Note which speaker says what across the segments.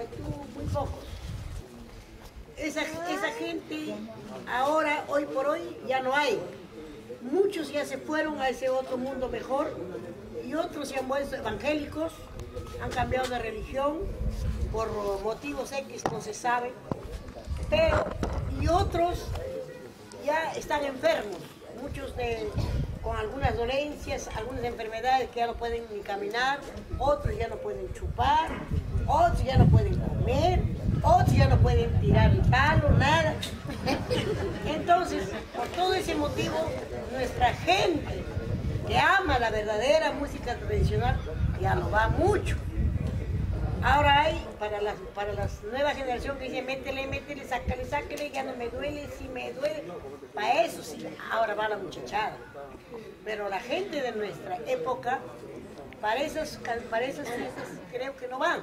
Speaker 1: juventud, muy pocos. Esa gente ahora, hoy por hoy, ya no hay. Muchos ya se fueron a ese otro mundo mejor y otros se han vuelto evangélicos, han cambiado de religión por motivos X, no se sabe, pero y otros ya están enfermos, muchos con algunas dolencias, algunas enfermedades que ya no pueden ni caminar, otros ya no pueden chupar, otros ya no pueden comer, otros ya no pueden tirar el palo, nada. Entonces, por todo ese motivo, nuestra gente que ama la verdadera música tradicional ya no va mucho. Ahora hay, para las nuevas generaciones que dicen, métele, sácale, ya no me duele, sí me duele. Para eso sí, ahora va la muchachada. Pero la gente de nuestra época, para esas fiestas, creo que no van.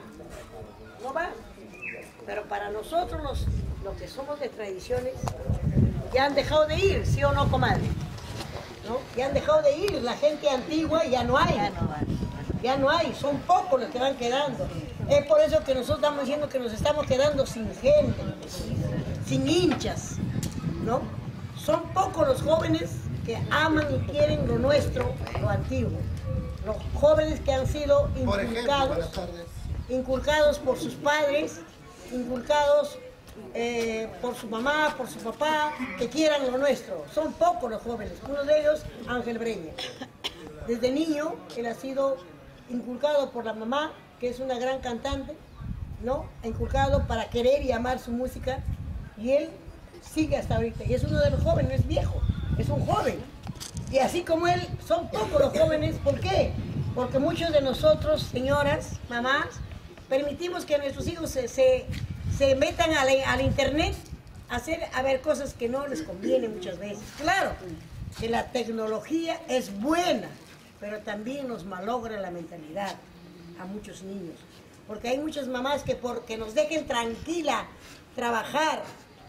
Speaker 1: Pero para nosotros, los que somos de tradiciones, ya han dejado de ir, ¿sí o no, comadre? ¿No? Ya han dejado de ir, la gente antigua ya no hay. Ya no hay, son pocos los que van quedando. Es por eso que nosotros estamos diciendo que nos estamos quedando sin gente, sin hinchas, ¿no? Son pocos los jóvenes que aman y quieren lo nuestro, lo antiguo. Los jóvenes que han sido inculcados por sus padres, inculcados por su mamá, por su papá, que quieran lo nuestro. Son pocos los jóvenes. Uno de ellos, Ángel Breña. Desde niño, él ha sido inculcado por la mamá, que es una gran cantante, ¿no? Inculcado para querer y amar su música, y él sigue hasta ahorita. Y es uno de los jóvenes, no es viejo, es un joven. Y así como él, son pocos los jóvenes. ¿Por qué? Porque muchos de nosotros, señoras, mamás, permitimos que nuestros hijos se metan al internet a ver cosas que no les conviene muchas veces. Claro, que la tecnología es buena, pero también nos malogra la mentalidad a muchos niños. Porque hay muchas mamás que porque nos dejen tranquila trabajar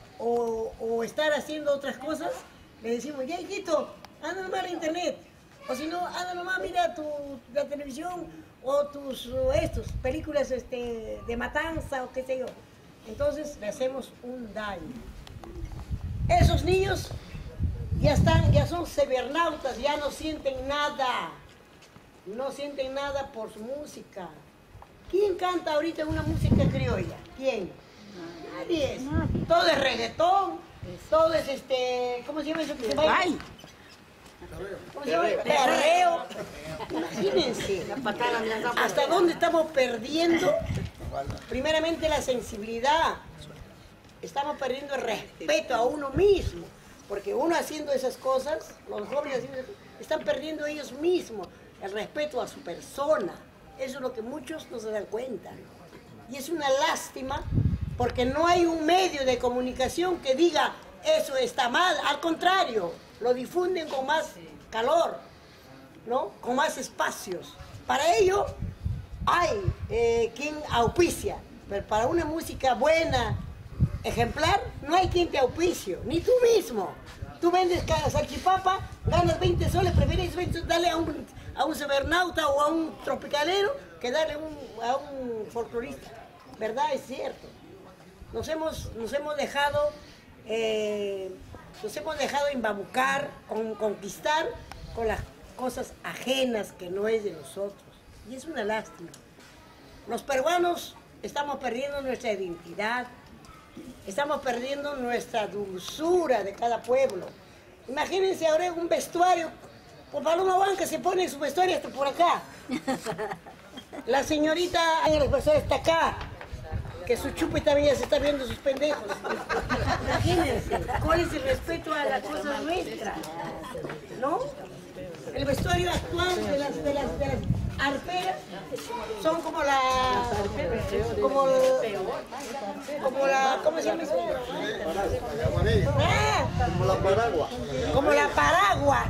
Speaker 1: o estar haciendo otras cosas, le decimos, ya hijito, anda nomás a internet. O si no, anda nomás, mira la televisión o tus películas de matanza o qué sé yo. Entonces le hacemos un daño. Esos niños ya son cibernautas, ya no sienten nada. No sienten nada por su música. ¿Quién canta ahorita una música criolla? ¿Quién? Nadie. Todo es reggaetón, todo es ¿cómo se llama eso que se baila? ¿Cómo se llama? Perreo. Imagínense. ¿Hasta dónde estamos perdiendo? Primeramente la sensibilidad. Estamos perdiendo el respeto a uno mismo. Porque uno haciendo esas cosas, los jóvenes haciendo esas cosas, están perdiendo ellos mismos el respeto a su persona. Eso es lo que muchos no se dan cuenta. Y es una lástima porque no hay un medio de comunicación que diga eso está mal. Al contrario, lo difunden con más calor, ¿no? Con más espacios. Para ello hay quien auspicia, pero para una música buena, ejemplar, no hay quien te auspicie, ni tú mismo. Tú vendes salchipapa, ganas 20 soles, prefieres darle a un cibernauta o a un tropicalero que darle a un folclorista. ¿Verdad? Es cierto. Nos hemos dejado embabucar, conquistar con las cosas ajenas que no es de nosotros. Y es una lástima. Los peruanos estamos perdiendo nuestra identidad, estamos perdiendo nuestra dulzura de cada pueblo. Imagínense ahora un vestuario, por Paloma Blanca se pone su vestuario hasta por acá. La señorita en el vestuario está acá, que su chupe también ya se está viendo sus pendejos. Imagínense, ¿cuál es el respeto a las cosas nuestras? ¿No? El vestuario actual de las arperas son como la ¿cómo se llama eso?
Speaker 2: Como la paragua.
Speaker 1: Como la paragua.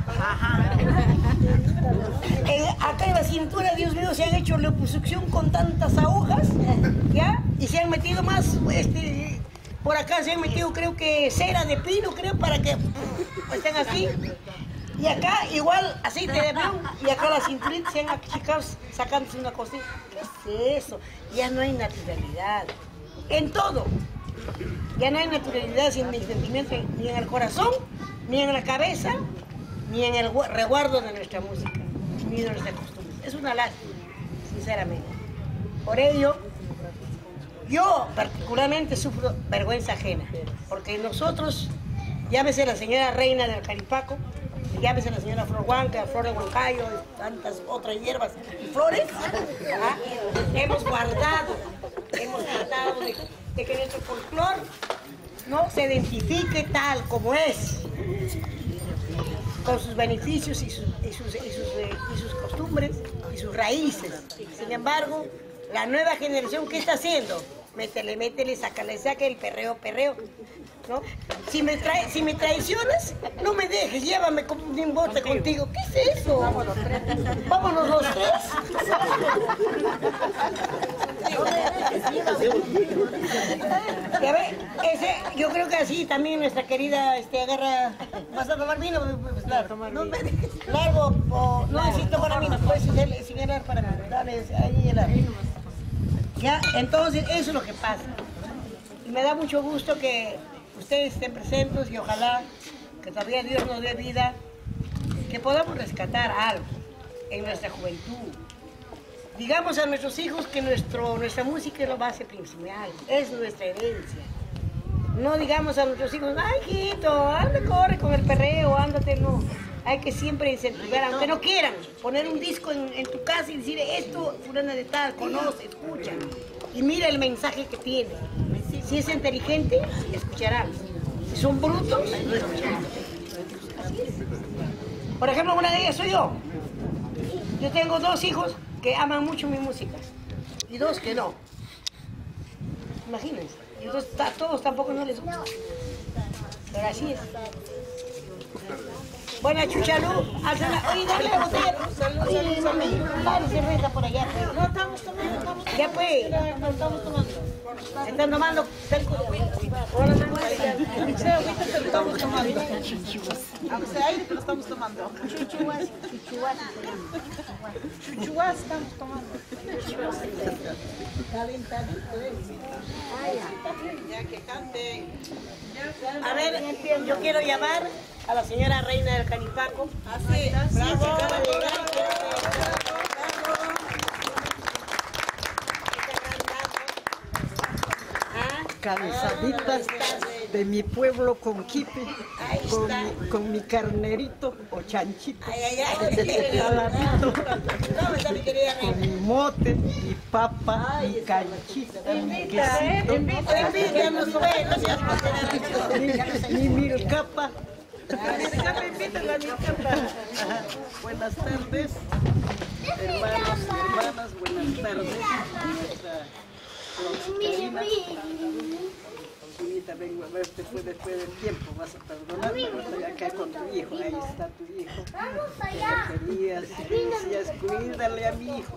Speaker 1: Acá en la cintura, Dios mío, se han hecho liposucción con tantas agujas, ¿ya? Y se han metido más, por acá se han metido, creo que cera de pino, creo, para que estén así. Y acá igual aceite de blon, y acá la cinturita se han achicado sacándose una cosita. ¿Qué es eso? Ya no hay naturalidad. en todo. Ya no hay naturalidad sin ni sentimiento, ni en el corazón, ni en la cabeza, ni en el resguardo de nuestra música, ni de nuestras costumbres. Es una lástima, sinceramente. Por ello, yo particularmente sufro vergüenza ajena, porque nosotros, llámese la señora Reina del Caripaco, llámese la señora Flor Huanca, Flor de Huancayo, y tantas otras hierbas y flores, ¿ah? hemos guardado de que nuestro folclore no se identifique tal como es, con sus beneficios y sus costumbres y sus raíces. Sin embargo, la nueva generación, ¿qué está haciendo? Métele, sácale, el perreo, ¿no? Si me traicionas, no me dejes, llévame como un bote contigo. ¿Qué es eso? Vámonos los tres. Ya ve, yo creo que así también nuestra querida agarra. ¿Vas a tomar vino? Pues claro. No me dejes. Largo, no necesito para mí, puedes sin helar para mí. Dale, ahí helar. Ya, entonces eso es lo que pasa. Y me da mucho gusto que ustedes estén presentes y ojalá que todavía Dios nos dé vida, que podamos rescatar algo en nuestra juventud. Digamos a nuestros hijos que nuestra música es la base principal, es nuestra herencia. No digamos a nuestros hijos, ay hijito, anda, corre con el perreo, ándate, no. Hay que siempre incentivar, aunque no quieran, poner un disco en tu casa y decir esto, fulana de tal, conoce, escucha. Y mira el mensaje que tiene. Si es inteligente, escucharán. Si son brutos, no escucharán. Así es. Por ejemplo, una de ellas soy yo. Yo tengo 2 hijos que aman mucho mi música y 2 que no. Imagínense. Entonces a todos tampoco no les gusta. Pero así es. Buena Chuchalú, oye, dale la botella. Oye, dale cerveza por allá. No estamos tomando, Ya pues. No estamos tomando. Están tomando. Hola, estamos tomando. Ahí lo estamos tomando. Chuchuas estamos tomando. Calentadito, ya que cante. A ver, yo quiero llamar a la señora Reina del Caripaco. Así, bravo.
Speaker 2: Cansaditas de mi pueblo con quipe, con mi carnerito o chanchito, saladito, con mi mote, mi papa, mi canchita, mi quesito, mi milcapa. Buenas tardes, hermanos y hermanas, buenas tardes. Chinita, vengo a verte después del tiempo, vas a perdonar, pero estoy acá con tu hijo, ahí está tu hijo. Querías, cuídale a mi hijo,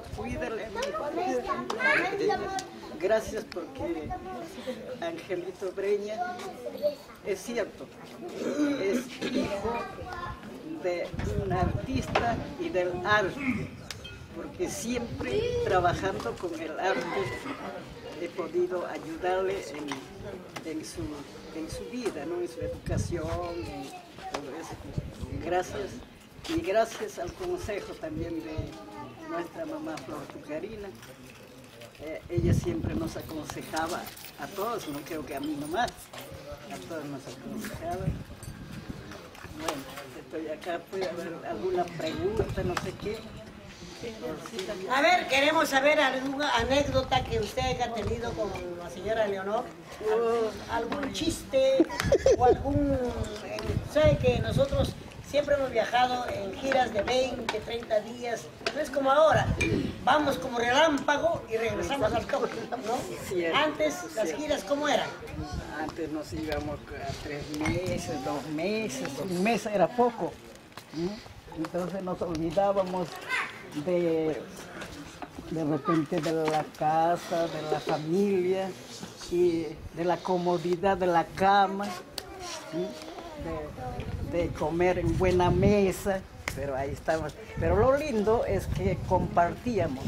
Speaker 2: Gracias porque Angelito Breña, es cierto, es hijo de un artista y del arte, porque siempre trabajando con el arte he podido ayudarle en su vida, ¿no? En su educación, en todo eso. Gracias. Y gracias al consejo también de nuestra mamá Flor Tucarina. Ella siempre nos aconsejaba a todos, no creo que a mí nomás, a todos nos aconsejaba. Bueno, estoy acá, puede haber alguna pregunta, no sé qué.
Speaker 1: A ver, queremos saber alguna anécdota que usted haya tenido con la señora Leonor, algún chiste o algún... Sabe que nosotros siempre hemos viajado en giras de 20, 30 días, no es como ahora, vamos como relámpago y regresamos al campo, ¿no? Antes las giras, ¿cómo eran?
Speaker 2: Antes nos íbamos a 3 meses, 2 meses, 1 mes era poco, ¿no? Entonces nos olvidábamos de repente de la casa, de la familia y de la comodidad de la cama, ¿sí? De comer en buena mesa, pero ahí estamos. Pero lo lindo es que compartíamos,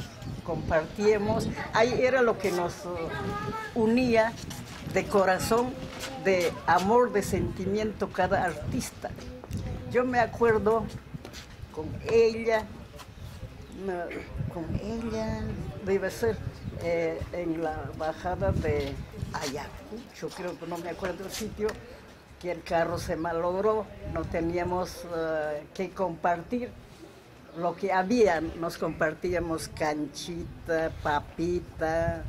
Speaker 2: ahí era lo que nos unía de corazón, de amor, de sentimiento cada artista. Yo me acuerdo debe ser en la bajada de Ayacucho, creo que no me acuerdo el sitio, que el carro se malogró, no teníamos que compartir lo que había, nos compartíamos canchita, papita,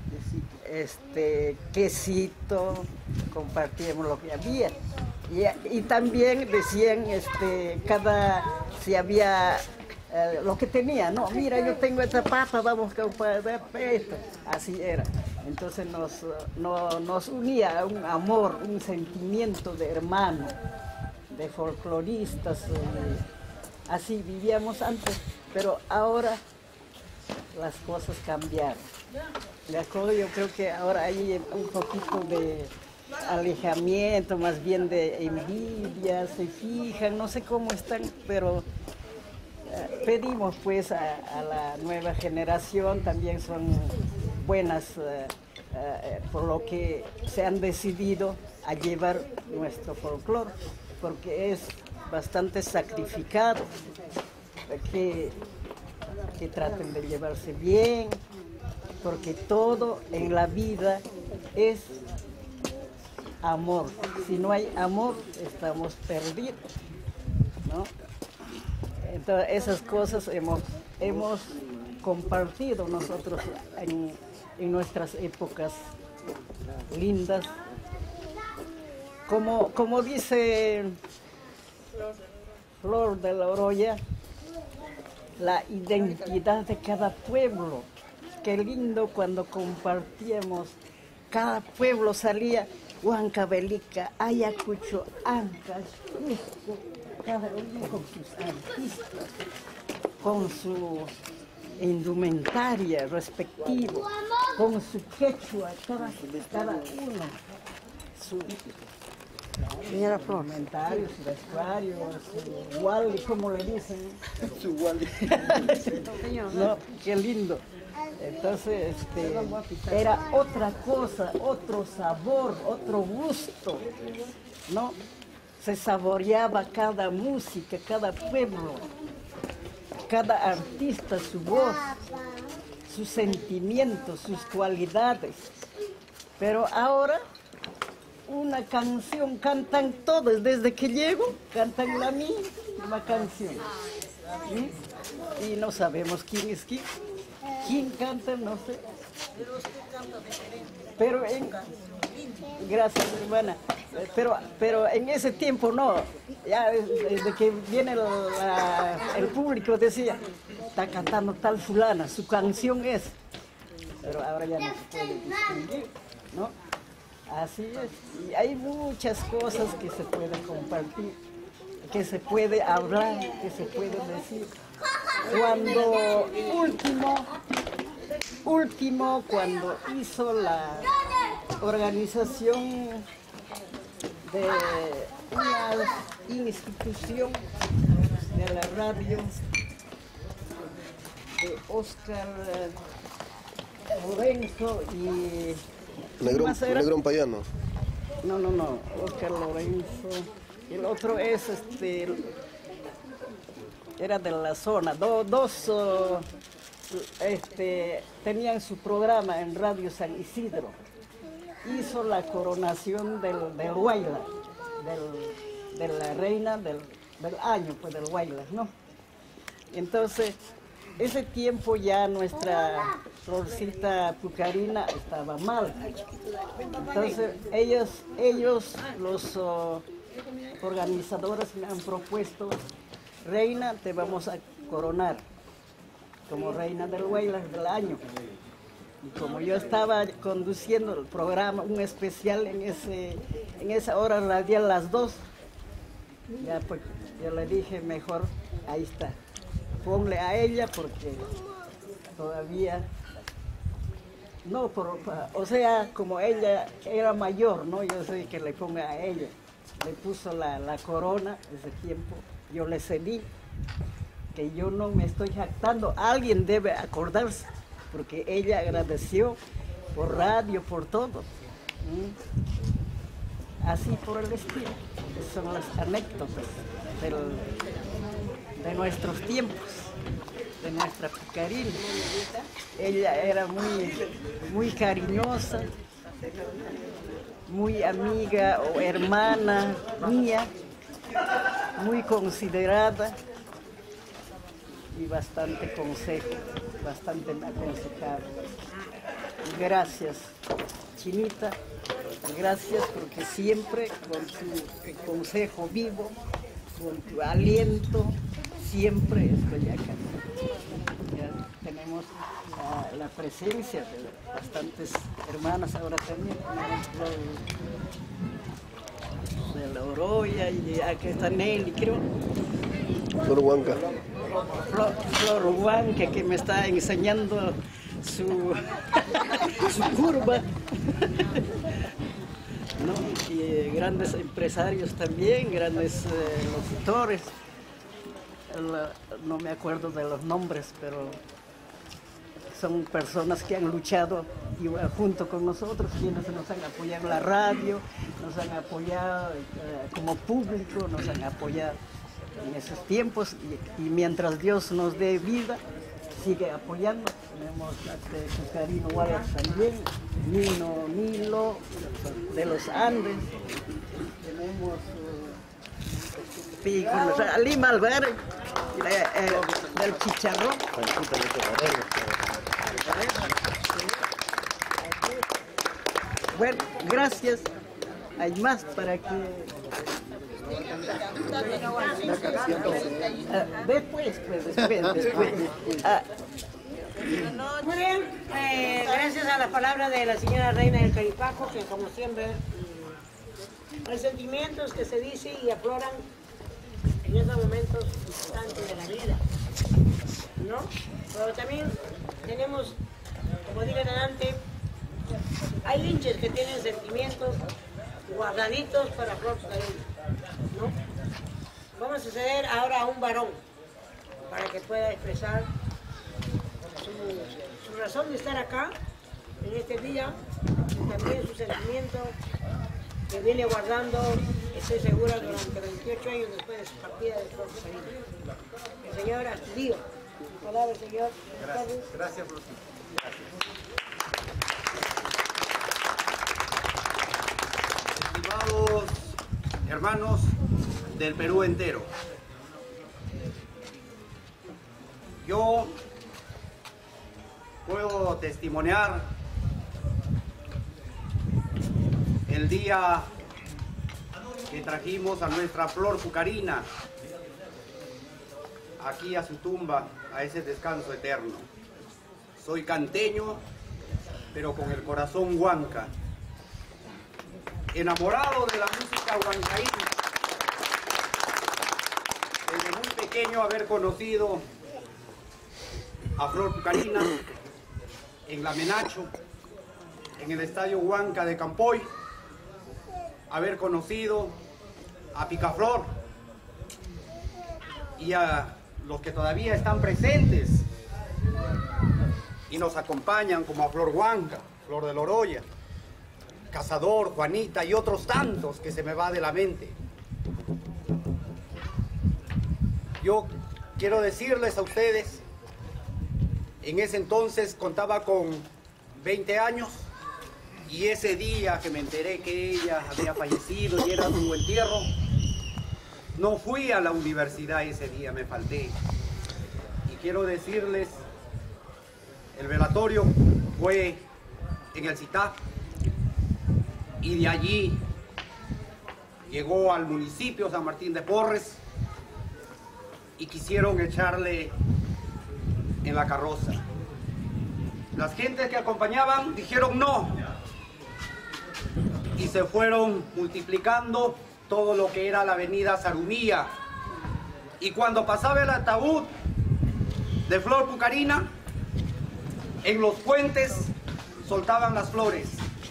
Speaker 2: quesito, compartíamos lo que había. Y también decían, si había lo que tenía, no, mira, yo tengo esta papa, vamos a comprar esto. Así era. Entonces nos unía un amor, un sentimiento de hermano, de folcloristas. Así vivíamos antes, pero ahora las cosas cambiaron. De acuerdo, yo creo que ahora hay un poquito de alejamiento, más bien de envidia, se fijan, no sé cómo están, pero pedimos pues a la nueva generación, también son buenas por lo que se han decidido a llevar nuestro folclore, porque es bastante sacrificado, que traten de llevarse bien, porque todo en la vida es amor. Si no hay amor, estamos perdidos, ¿no? Entonces, esas cosas hemos compartido nosotros en nuestras épocas lindas. Como dice Flor de la Oroya, la identidad de cada pueblo. Qué lindo cuando compartíamos, cada pueblo salía, Huancavelica, Ayacucho, Ancash, Cusco, cada uno con sus artistas, con su indumentaria respectiva, con su quechua, cada uno, su indumentario, su vestuario, su wali, como le dicen. Su wali. No, qué lindo. Entonces, era otra cosa, otro sabor, otro gusto, ¿no? Se saboreaba cada música, cada pueblo, cada artista, su voz, sus sentimientos, sus cualidades. Pero ahora, una canción, cantan todos, desde que llego, cantan la misma canción. ¿Sí? Y no sabemos quién es quién. ¿Quién canta? No sé. Pero gracias, hermana. Pero en ese tiempo no. Ya desde que viene el público decía, está cantando tal fulana, su canción es. Pero ahora ya no se puede distinguir, ¿no? Así es. Y hay muchas cosas que se pueden compartir, que se puede hablar, que se puede decir. Cuando último, cuando hizo la organización de una institución de la radio de Oscar Lorenzo y...
Speaker 3: Negrón Payano.
Speaker 2: No, Oscar Lorenzo. El otro es era de la zona, dos tenían su programa en Radio San Isidro. Hizo la coronación del Huayla, de la reina del año, pues del Huayla, ¿no? Entonces, ese tiempo ya nuestra Florcita Pucarina estaba mal. Entonces, ellos los organizadores me han propuesto, reina, te vamos a coronar como reina del Huayla del año. Y como yo estaba conduciendo el programa, un especial en esa hora radial, las 2, ya pues yo le dije, mejor, ahí está, ponle a ella porque todavía, no, o sea, como ella era mayor, ¿no? Yo sé que le ponga a ella. Le puso la corona ese tiempo, yo le cedí que yo no me estoy jactando, alguien debe acordarse, porque ella agradeció por radio, por todo. Así por el estilo. Son las anécdotas de nuestros tiempos, de nuestra Pucarina. Ella era muy cariñosa, muy amiga o hermana mía, muy considerada y bastante consejo, bastante me aconsejaba. Gracias, Chinita, gracias porque siempre con tu consejo vivo, con tu aliento, siempre estoy acá. Ya tenemos la presencia de bastantes hermanas ahora también, de la Oroya y aquí está Nelly, creo.
Speaker 3: Flor Huanca.
Speaker 2: Flor Huanca, que me está enseñando su curva. ¿No? Y grandes empresarios también, grandes locutores. No me acuerdo de los nombres, pero son personas que han luchado junto con nosotros, quienes nos han apoyado en la radio, nos han apoyado como público, nos han apoyado en esos tiempos y mientras Dios nos dé vida, sigue apoyando. Tenemos a Karino Wallace también, Nilo de los Andes, tenemos Lima Alvarez del Chicharrón. Bueno, gracias. Hay más para que... Después.
Speaker 1: Muy bien, gracias a la palabra de la señora Reina del Caripaco, que como siempre, hay sentimientos que se dicen y afloran en estos momentos importantes de la vida, ¿no? Pero también tenemos, como dije adelante, hay hinchas que tienen sentimientos guardaditos para Flor Pucarina, ¿no? Vamos a ceder ahora a un varón para que pueda expresar su razón de estar acá en este día y también su sentimiento que viene guardando, estoy segura, durante 28 años después de su partida de Flor Pucarina. El señor Astudillo. Palabra, señor.
Speaker 4: Gracias, Rosy. Estimados hermanos del Perú entero, yo puedo testimoniar el día que trajimos a nuestra Flor Pucarina aquí a su tumba, a ese descanso eterno. Soy canteño, pero con el corazón huanca, enamorado de la música huancaína. Desde muy pequeño haber conocido a Flor Pucarina en la Menacho, en el Estadio Huanca de Campoy, haber conocido a Picaflor y a los que todavía están presentes y nos acompañan, como a Flor Huanca, Flor de la Oroya, Cazador, Juanita y otros tantos que se me va de la mente. Yo quiero decirles a ustedes, en ese entonces contaba con 20 años y ese día que me enteré que ella había fallecido y era su entierro, no fui a la universidad ese día, me falté. Y quiero decirles, el velatorio fue en el CITAC y de allí llegó al municipio San Martín de Porres y quisieron echarle en la carroza. Las gentes que acompañaban dijeron no y se fueron multiplicando todo lo que era la avenida Sarumía, y cuando pasaba el ataúd de Flor Pucarina, en los puentes soltaban las flores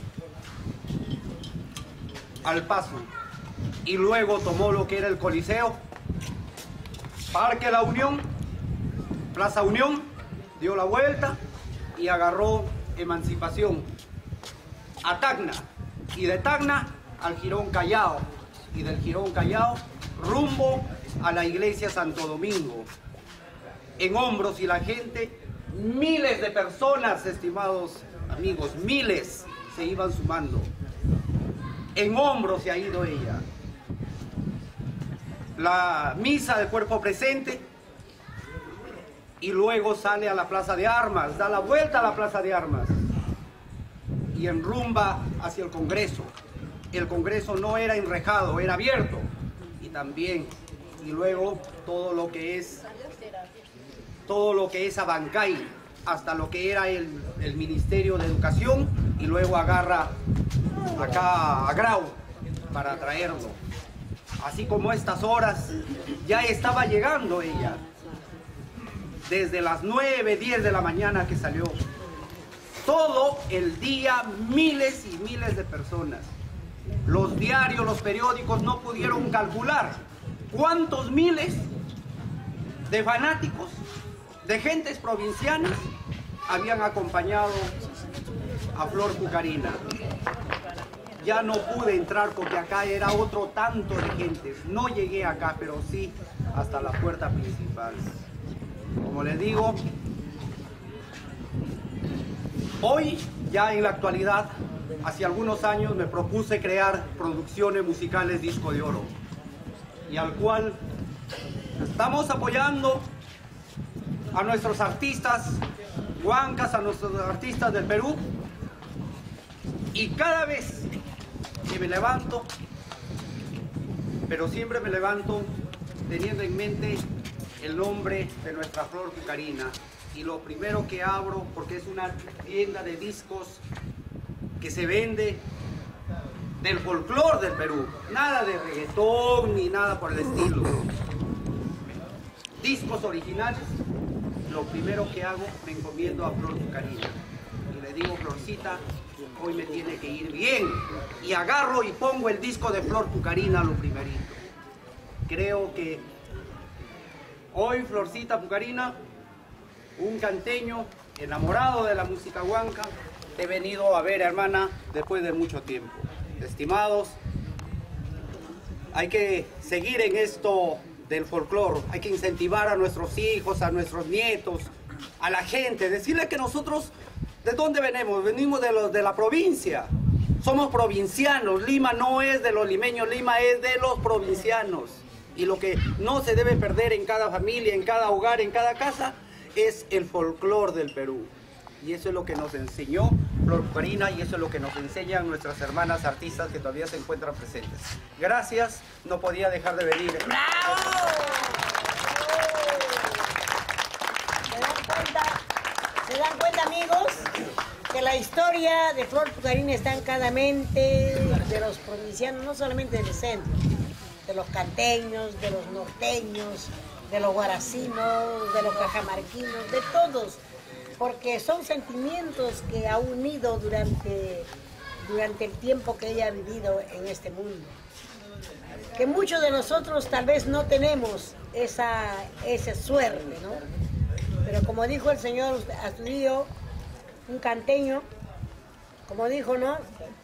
Speaker 4: al paso, y luego tomó lo que era el Coliseo, Parque La Unión Plaza Unión, dio la vuelta y agarró Emancipación a Tacna, y de Tacna al Jirón Callao, y del Jirón Callao rumbo a la iglesia Santo Domingo. En hombros y la gente, miles de personas, estimados amigos, miles se iban sumando. En hombros se ha ido ella. La misa de cuerpo presente, y luego sale a la Plaza de Armas, da la vuelta a la Plaza de Armas y enrumba hacia el Congreso. El Congreso no era enrejado, era abierto, y también, y luego todo lo que es Abancay, hasta lo que era el Ministerio de Educación, y luego agarra acá a Grau para traerlo. Así como estas horas ya estaba llegando ella, desde las 9, 10 de la mañana que salió. Todo el día, miles y miles de personas. Los diarios, los periódicos no pudieron calcular cuántos miles de fanáticos, de gentes provincianas, habían acompañado a Flor Pucarina. Ya no pude entrar porque acá era otro tanto de gentes. No llegué acá, pero sí hasta la puerta principal. Como les digo, hoy, ya en la actualidad, hace algunos años me propuse crear producciones musicales Disco de Oro, y al cual estamos apoyando a nuestros artistas huancas, a nuestros artistas del Perú, y cada vez que me levanto, pero siempre me levanto teniendo en mente el nombre de nuestra Flor Pucarina, y lo primero que abro, porque es una tienda de discos que se vende del folclore del Perú, nada de reggaetón ni nada por el estilo, discos originales. Lo primero que hago, me encomiendo a Flor Pucarina y le digo: Florcita, hoy me tiene que ir bien, y agarro y pongo el disco de Flor Pucarina lo primerito. Creo que hoy Florcita Pucarina, un canteño enamorado de la música huanca, te he venido a ver, hermana, después de mucho tiempo. Estimados, hay que seguir en esto del folclore, hay que incentivar a nuestros hijos, a nuestros nietos, a la gente, decirle que nosotros, ¿de dónde venimos? Venimos de la provincia, somos provincianos. Lima no es de los limeños, Lima es de los provincianos. Y lo que no se debe perder en cada familia, en cada hogar, en cada casa, es el folclore del Perú. Y eso es lo que nos enseñó Flor Pucarina, y eso es lo que nos enseñan nuestras hermanas artistas que todavía se encuentran presentes. Gracias, no podía dejar de venir.
Speaker 1: ¡Bravo! ¿Se dan cuenta, amigos? Que la historia de Flor Pucarina está en cada mente de los provincianos, no solamente del centro, de los canteños, de los norteños, de los guaracinos, de los cajamarquinos, de todos, porque son sentimientos que ha unido durante el tiempo que ella ha vivido en este mundo. Que muchos de nosotros tal vez no tenemos esa suerte, ¿no? Pero como dijo el señor Astudillo, un canteño, como dijo, ¿no?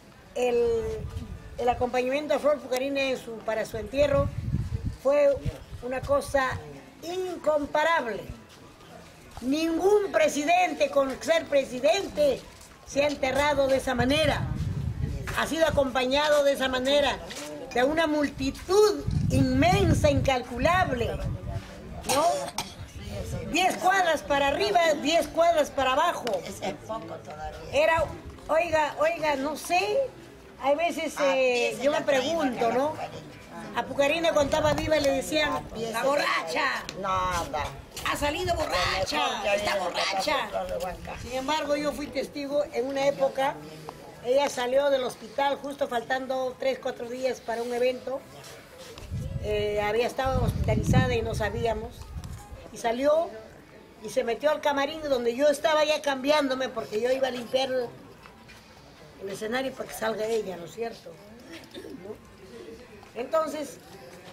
Speaker 1: El acompañamiento a Flor Pucarina para su entierro fue una cosa incomparable. Ningún presidente, con ser presidente, se ha enterrado de esa manera. Ha sido acompañado de esa manera, de una multitud inmensa, incalculable, ¿no? 10 cuadras para arriba, 10 cuadras para abajo. Era, oiga, no sé, hay veces yo me pregunto, ¿no? A Pucarina cuando estaba viva le decían: ¡la borracha! Nada. Ha salido borracha, está borracha. Sin embargo, yo fui testigo en una época. Ella salió del hospital justo faltando 3, 4 días para un evento. Había estado hospitalizada y no sabíamos. Y salió y se metió al camarín donde yo estaba ya cambiándome, porque yo iba a limpiar el escenario para que salga ella, ¿no es cierto? ¿No? Entonces,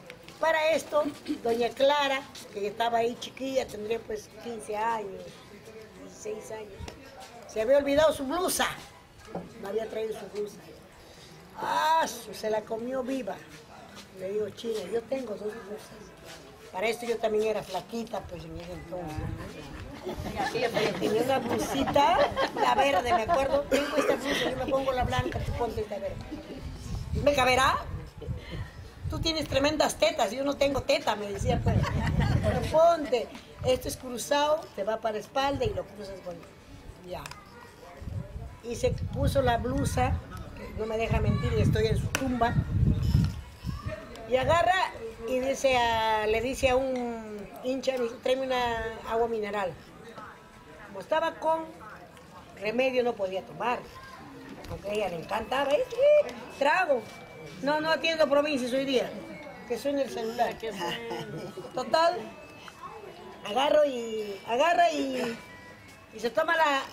Speaker 1: Para esto, doña Clara, que estaba ahí chiquilla, tendría pues 15 años, 16 años, se había olvidado su blusa, no había traído su blusa. ¡Ah! Se la comió viva. Le digo, China, yo tengo 2 blusas. Para esto yo también era flaquita, pues en ese entonces. Tenía una blusita, la verde, me acuerdo. Tengo esta blusa, yo me pongo la blanca, tú ponte esta verde. ¿Me caberá? Tú tienes tremendas tetas, yo no tengo teta, me decía, pues. Pero ponte, esto es cruzado, te va para la espalda y lo cruzas con... Ya. Y se puso la blusa, que no me deja mentir, estoy en su tumba. Y agarra y dice le dice a un hincha, tráeme una agua mineral. Como estaba con remedio no podía tomar, porque a ella le encantaba, trago. No atiendo provincias hoy día, que suena el celular. Total, agarra y se toma la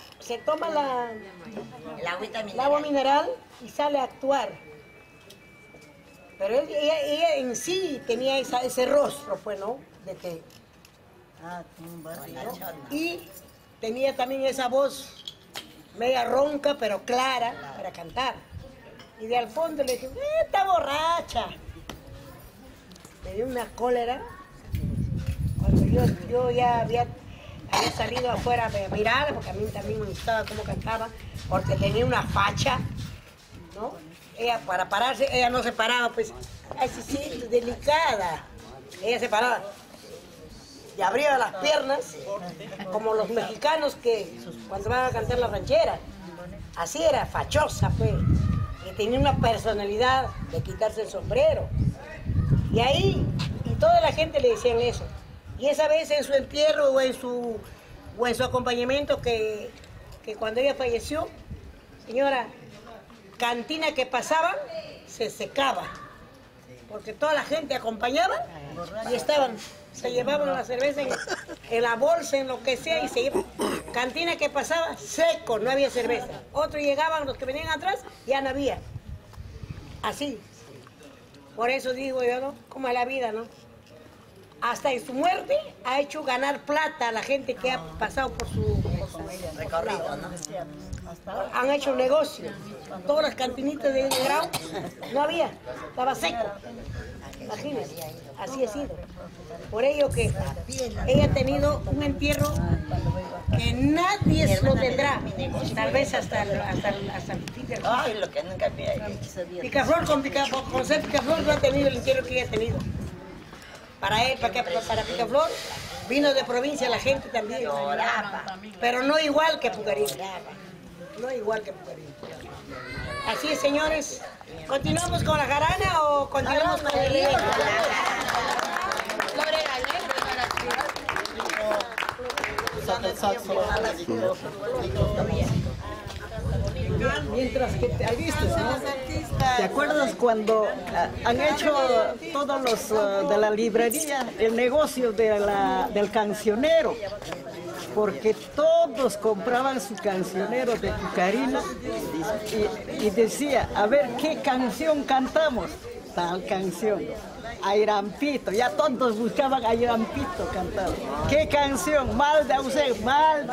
Speaker 1: agua mineral y sale a actuar. Pero ella en sí tenía ese rostro, pues, ¿no? De que... Y tenía también esa voz media ronca, pero clara, para cantar. Y de al fondo le dije, ¡está borracha! Me dio una cólera. Cuando yo ya había salido afuera a mirar, porque a mí también me gustaba cómo cantaba, porque tenía una facha, ¿no? Ella para pararse, ella no se paraba, pues, así sí, delicada. Ella se paraba y abría las piernas, como los mexicanos que cuando van a cantar la ranchera. Así era, fachosa, pues. Y tenía una personalidad de quitarse el sombrero. Y ahí, y toda la gente le decían eso. Y esa vez en su entierro o en su acompañamiento, que cuando ella falleció, señora, cantina que pasaba, se secaba. Porque toda la gente acompañaba y se llevaban la cerveza en la bolsa, en lo que sea, y se iban. Cantina que pasaba, seco, no había cerveza. Otros llegaban, los que venían atrás, ya no había. Así. Por eso digo yo, ¿no? Como es la vida, ¿no? Hasta en su muerte ha hecho ganar plata a la gente que ha pasado por su recorrido, ¿no? Han hecho negocio. Todas las cantinitas de grau no había, estaba seco. Imagínense, así ha sido. Por ello que ella ha tenido un entierro que nadie se lo tendrá, tal vez hasta el fin del día.
Speaker 5: Ay, lo que nunca había hecho.
Speaker 1: Picaflor con ser Picaflor no ha tenido el entierro que ella ha tenido. Para Picaflor vino de provincia la gente también, pero no igual que Pucarín. No igual que Pucarín. Así es, señores. ¿Continuamos con la jarana o continuamos con el evento?
Speaker 2: Mientras que te viste, ¿no? ¿Te acuerdas cuando han hecho todos los de la librería el negocio del cancionero? Porque todos compraban su cancionero de Pucarina y decía, a ver, ¿qué canción cantamos? Tal canción. Airampito, ya todos buscaban Airampito cantar. ¿Qué canción? Mal de ausente,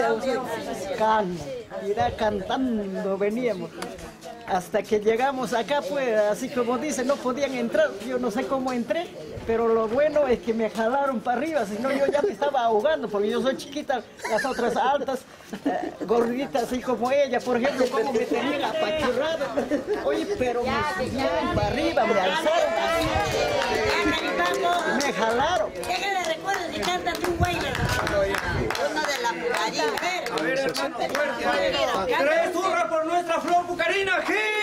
Speaker 2: irá cantando, veníamos. Hasta que llegamos acá, pues, así como dice, no podían entrar, yo no sé cómo entré, pero lo bueno es que me jalaron para arriba, si no yo ya me estaba ahogando, porque yo soy chiquita, las otras altas, gorditas, así como ella, por ejemplo, como me tenían apachurrado. Oye, pero me subieron para arriba, me alzaron así, me jalaron.
Speaker 1: Déjale recuerden que canta tú, güey.
Speaker 5: Uno de la Pucarina.
Speaker 4: A ver, hermano, fuerte. 3 turras por nuestra flor Pucarina, ¡sí!